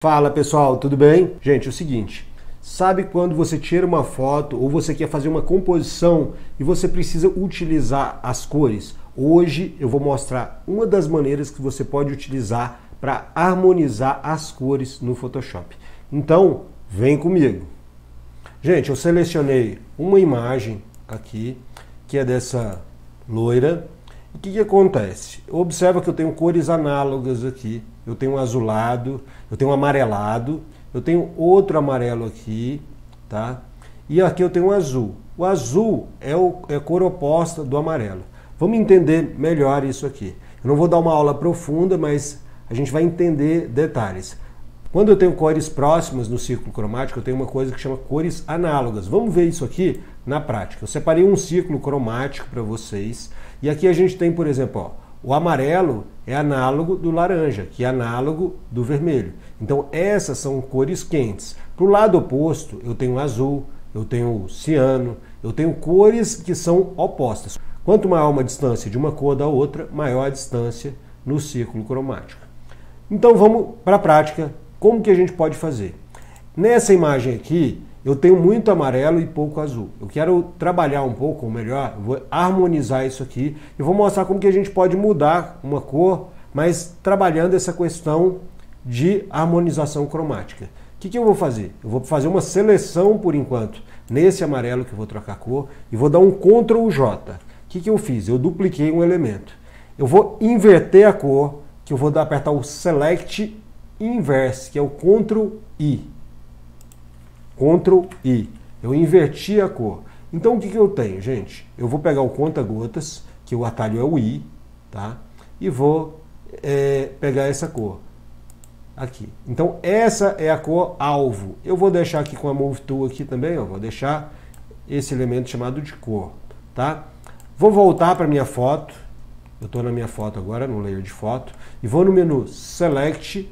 Fala pessoal, tudo bem? Gente, é o seguinte, sabe quando você tira uma foto ou você quer fazer uma composição e você precisa utilizar as cores? Hoje eu vou mostrar uma das maneiras que você pode utilizar para harmonizar as cores no Photoshop. Então, vem comigo. Gente, eu selecionei uma imagem aqui, que é dessa loira. O que acontece? Observa que eu tenho cores análogas aqui. Eu tenho um azulado, eu tenho um amarelado, eu tenho outro amarelo aqui, tá? E aqui eu tenho um azul. O azul é a cor oposta do amarelo. Vamos entender melhor isso aqui. Eu não vou dar uma aula profunda, mas a gente vai entender detalhes. Quando eu tenho cores próximas no círculo cromático, eu tenho uma coisa que chama cores análogas. Vamos ver isso aqui na prática. Eu separei um círculo cromático para vocês. E aqui a gente tem, por exemplo, ó, o amarelo é análogo do laranja, que é análogo do vermelho. Então essas são cores quentes. Para o lado oposto, eu tenho azul, eu tenho ciano, eu tenho cores que são opostas. Quanto maior uma distância de uma cor da outra, maior a distância no círculo cromático. Então vamos para a prática. Como que a gente pode fazer? Nessa imagem aqui, eu tenho muito amarelo e pouco azul. Eu quero trabalhar um pouco melhor, vou harmonizar isso aqui e vou mostrar como que a gente pode mudar uma cor, mas trabalhando essa questão de harmonização cromática. O que eu vou fazer? Eu vou fazer uma seleção por enquanto nesse amarelo que eu vou trocar cor e vou dar um Ctrl J. O que eu fiz? Eu dupliquei um elemento. Eu vou inverter a cor, que eu vou apertar o Select Inverse, que é o Ctrl I. Ctrl I. Eu inverti a cor. Então o que eu tenho, gente? Eu vou pegar o conta-gotas, que o atalho é o I, tá? E vou pegar essa cor aqui. Então essa é a cor alvo. Eu vou deixar aqui com a Move Tool aqui também, ó, vou deixar esse elemento chamado de cor, tá? Vou voltar para minha foto. Eu estou na minha foto agora, no layer de foto, e vou no menu Select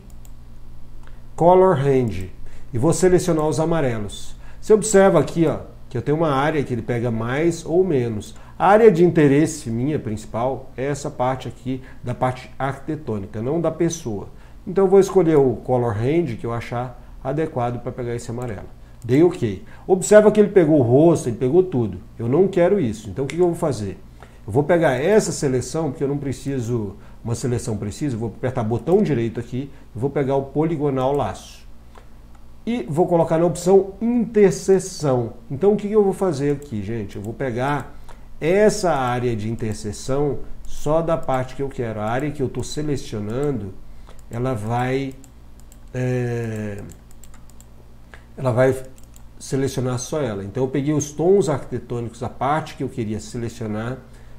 Color Range e vou selecionar os amarelos. Você observa aqui, ó, que eu tenho uma área que ele pega mais ou menos. A área de interesse minha principal é essa parte aqui, da parte arquitetônica, não da pessoa. Então eu vou escolher o Color Range que eu achar adequado para pegar esse amarelo. Dei OK. Observa que ele pegou o rosto, ele pegou tudo. Eu não quero isso. Então o que eu vou fazer? Eu vou pegar essa seleção, porque eu não preciso uma seleção precisa, eu vou apertar botão direito aqui, e vou pegar o poligonal laço. E vou colocar na opção interseção. Então o que eu vou fazer aqui, gente? Eu vou pegar essa área de interseção só da parte que eu quero. A área que eu estou selecionando, ela vai selecionar só ela. Então eu peguei os tons arquitetônicos, a parte que eu queria selecionar,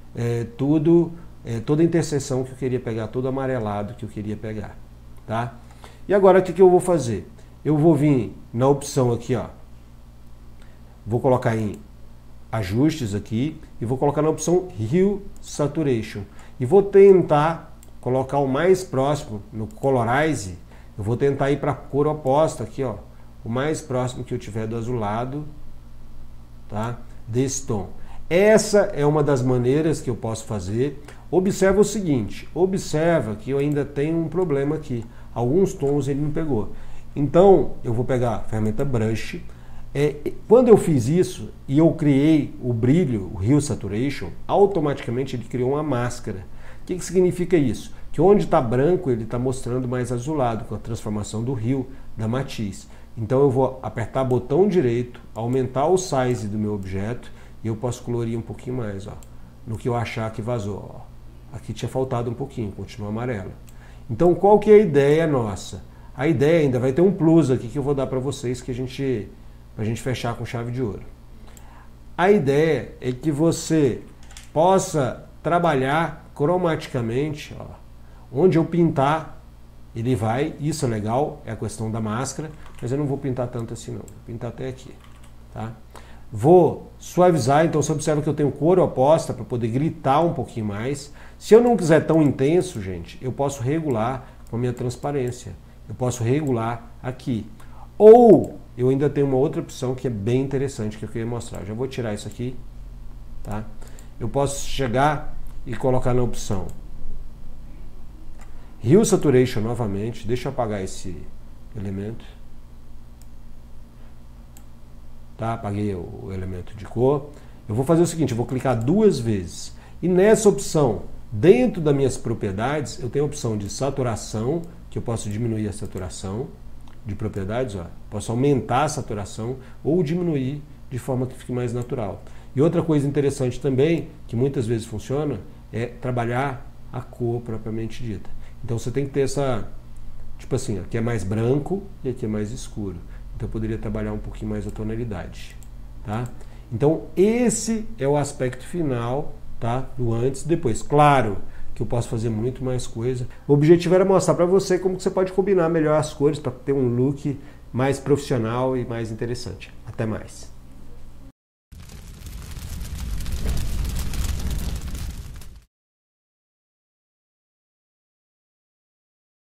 toda a interseção que eu queria pegar, todo amarelado que eu queria pegar, tá? E agora o que eu vou fazer? Eu vou vir na opção aqui, ó, vou colocar em ajustes aqui e vou colocar na opção Hue Saturation e vou tentar colocar o mais próximo no Colorize. Eu vou tentar ir para a cor oposta aqui, ó, o mais próximo que eu tiver do azulado, tá? Desse tom. Essa é uma das maneiras que eu posso fazer. Observa o seguinte, observa que eu ainda tenho um problema aqui. Alguns tons ele não pegou. Então, eu vou pegar a ferramenta Brush. Quando eu fiz isso e eu criei o brilho, o Hue Saturation, automaticamente ele criou uma máscara. O que significa isso? Que onde está branco, ele está mostrando mais azulado, com a transformação do Hue, da matiz. Então eu vou apertar botão direito, aumentar o size do meu objeto, e eu posso colorir um pouquinho mais, ó, no que eu achar que vazou. Ó. Aqui tinha faltado um pouquinho, continua amarelo. Então qual que é a ideia nossa? A ideia ainda vai ter um plus aqui que eu vou dar para vocês, que pra gente fechar com chave de ouro. A ideia é que você possa trabalhar cromaticamente, ó, onde eu pintar, ele vai, isso é legal, é a questão da máscara, mas eu não vou pintar tanto assim não, vou pintar até aqui, tá? Vou suavizar, então você observa que eu tenho cor oposta para poder gritar um pouquinho mais. Se eu não quiser tão intenso, gente, eu posso regular com a minha transparência. Eu posso regular aqui. Ou eu ainda tenho uma outra opção que é bem interessante que eu queria mostrar. Já vou tirar isso aqui, tá? Eu posso chegar e colocar na opção Hue Saturation novamente. Deixa eu apagar elemento. Tá? Apaguei o elemento de cor. Eu vou fazer o seguinte, eu vou clicar 2 vezes. E nessa opção, dentro das minhas propriedades, eu tenho a opção de saturação, que eu posso diminuir a saturação de propriedades, ó. Posso aumentar a saturação ou diminuir de forma que fique mais natural. E outra coisa interessante também, que muitas vezes funciona, é trabalhar a cor propriamente dita. Então você tem que ter essa, tipo assim, aqui é mais branco e aqui é mais escuro. Então eu poderia trabalhar um pouquinho mais a tonalidade, tá? Então esse é o aspecto final, tá? Do antes e depois. Claro que eu posso fazer muito mais coisa. O objetivo era mostrar para você como que você pode combinar melhor as cores para ter um look mais profissional e mais interessante. Até mais.